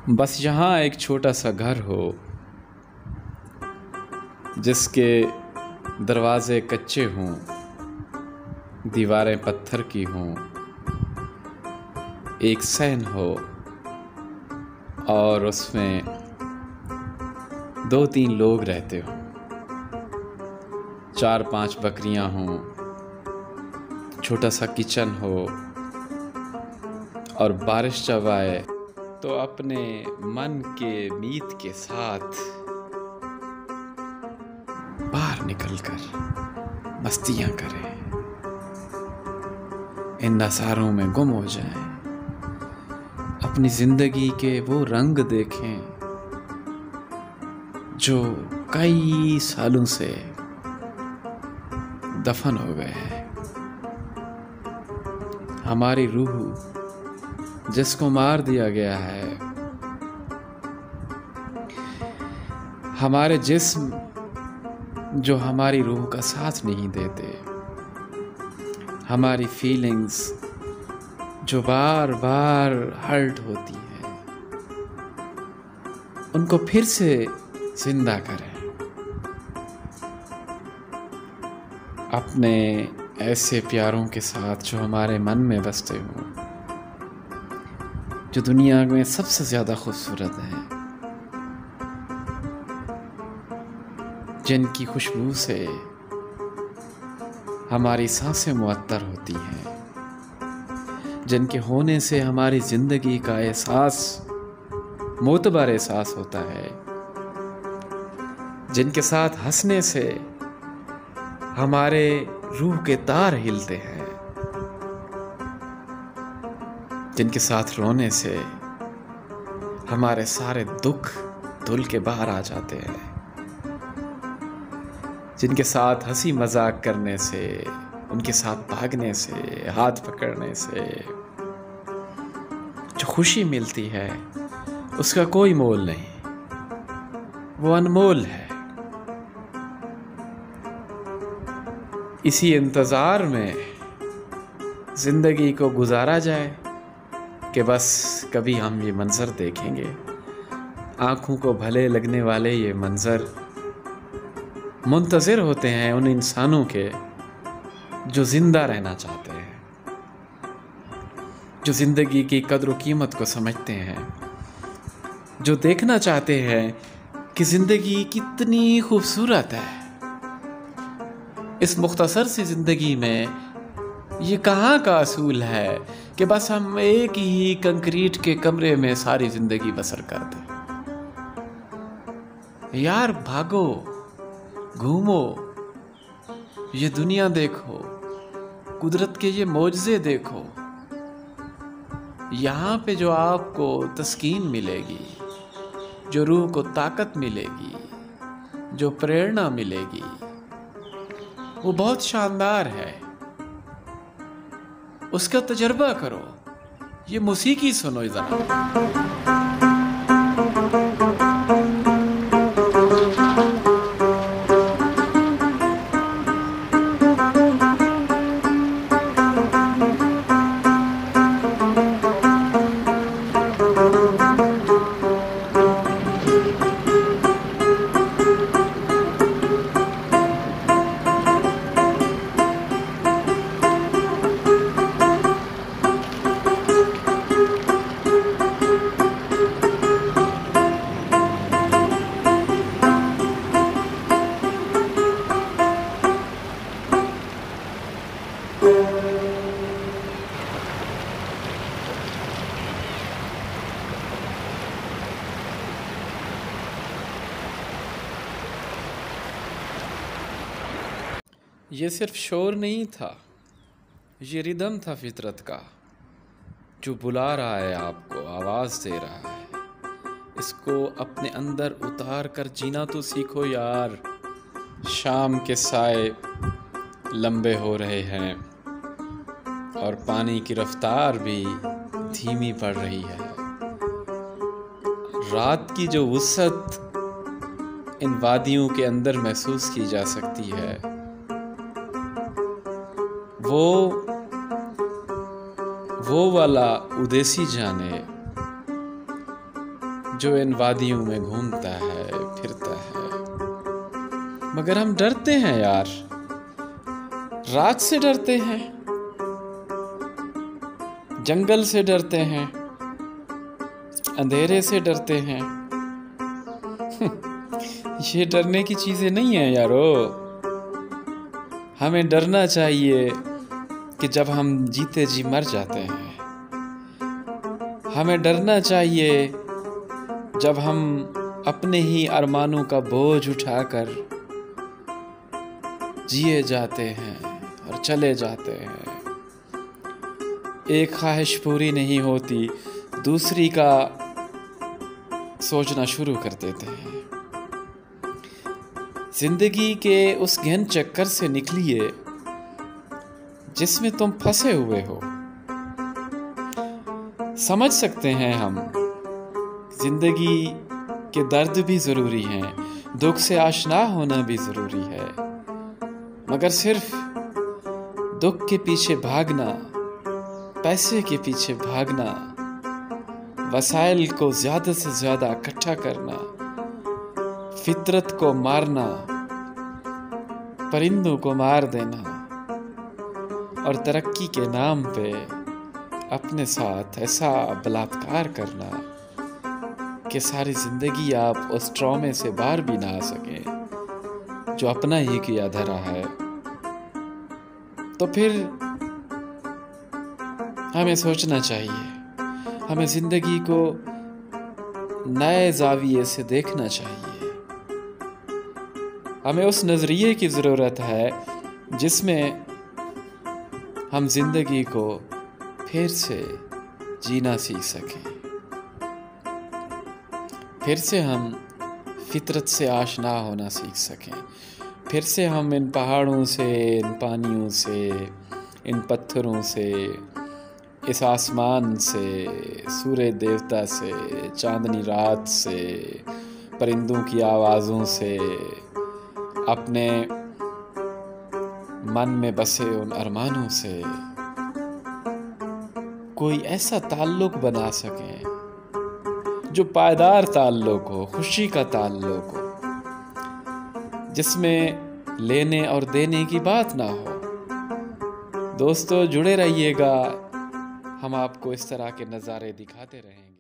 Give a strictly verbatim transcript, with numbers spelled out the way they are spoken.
बस यहाँ एक छोटा सा घर हो जिसके दरवाजे कच्चे हों, दीवारें पत्थर की हों, एक सहन हो और उसमें दो तीन लोग रहते हों, चार पांच बकरियां हों, छोटा सा किचन हो और बारिश जब आए तो अपने मन के मीत के साथ बाहर निकलकर मस्तियां करें, इन नज़ारों में गुम हो जाएं, अपनी जिंदगी के वो रंग देखें जो कई सालों से दफन हो गए हैं। हमारी रूह जिसको मार दिया गया है, हमारे जिस्म जो हमारी रूह का साथ नहीं देते, हमारी फीलिंग्स जो बार बार हर्ट होती हैं, उनको फिर से जिंदा करें। अपने ऐसे प्यारों के साथ जो हमारे मन में बसते हों, जो दुनिया में सबसे ज़्यादा खूबसूरत हैं, जिनकी खुशबू से हमारी सांसें मुअत्तर होती हैं, जिनके होने से हमारी ज़िंदगी का एहसास मोतबर एहसास होता है, जिनके साथ हंसने से हमारे रूह के तार हिलते हैं, जिनके साथ रोने से हमारे सारे दुख धुल के बाहर आ जाते हैं, जिनके साथ हंसी मजाक करने से, उनके साथ भागने से, हाथ पकड़ने से जो खुशी मिलती है उसका कोई मोल नहीं, वो अनमोल है। इसी इंतज़ार में ज़िंदगी को गुजारा जाए कि बस कभी हम ये मंज़र देखेंगे, आँखों को भले लगने वाले ये मंज़र मुंतज़िर होते हैं उन इंसानों के जो ज़िंदा रहना चाहते हैं, जो ज़िंदगी की कद्र कीमत को समझते हैं, जो देखना चाहते हैं कि ज़िंदगी कितनी खूबसूरत है। इस मुख्तसर सी ज़िंदगी में ये कहाँ का असूल है कि बस हम एक ही कंक्रीट के कमरे में सारी ज़िंदगी बसर कर दें। यार भागो, घूमो, ये दुनिया देखो, कुदरत के ये मोजज़े देखो। यहाँ पे जो आपको तस्कीन मिलेगी, जो रूह को ताकत मिलेगी, जो प्रेरणा मिलेगी, वो बहुत शानदार है। उसका तजर्बा करो, ये मौसीकी सुनो जरा। ये सिर्फ शोर नहीं था, ये रिदम था फितरत का जो बुला रहा है आपको, आवाज़ दे रहा है। इसको अपने अंदर उतार कर जीना तो सीखो यार। शाम के साए लंबे हो रहे हैं और पानी की रफ्तार भी धीमी पड़ रही है। रात की जो वुसअत इन वादियों के अंदर महसूस की जा सकती है, वो वो वाला उदेसी जाने जो इन वादियों में घूमता है फिरता है। मगर हम डरते हैं यार, रात से डरते हैं, जंगल से डरते हैं, अंधेरे से डरते हैं। ये डरने की चीजें नहीं है यारो। हमें डरना चाहिए कि जब हम जीते जी मर जाते हैं। हमें डरना चाहिए जब हम अपने ही अरमानों का बोझ उठाकर जिए जाते हैं और चले जाते हैं। एक ख्वाहिश पूरी नहीं होती, दूसरी का सोचना शुरू कर देते हैं। जिंदगी के उस गहन चक्कर से निकलिए जिसमें तुम फंसे हुए हो। समझ सकते हैं हम, जिंदगी के दर्द भी जरूरी हैं, दुख से आशना होना भी जरूरी है। मगर सिर्फ दुख के पीछे भागना, पैसे के पीछे भागना, वसाइल को ज्यादा से ज्यादा इकट्ठा करना, फितरत को मारना, परिंदों को मार देना और तरक्की के नाम पे अपने साथ ऐसा बलात्कार करना कि सारी जिंदगी आप उस ट्रॉमे से बाहर भी ना आ सके जो अपना ही किया धरा है। तो फिर हमें सोचना चाहिए, हमें जिंदगी को नए जाविये से देखना चाहिए। हमें उस नजरिए की जरूरत है जिसमें हम जिंदगी को फिर से जीना सीख सकें, फिर से हम फितरत से आशना होना सीख सकें, फिर से हम इन पहाड़ों से, इन पानियों से, इन पत्थरों से, इस आसमान से, सूर्य देवता से, चांदनी रात से, परिंदों की आवाज़ों से, अपने मन में बसे उन अरमानों से कोई ऐसा ताल्लुक बना सके जो पायदार ताल्लुक हो, खुशी का ताल्लुक हो, जिसमें लेने और देने की बात ना हो। दोस्तों जुड़े रहिएगा, हम आपको इस तरह के नज़ारे दिखाते रहेंगे।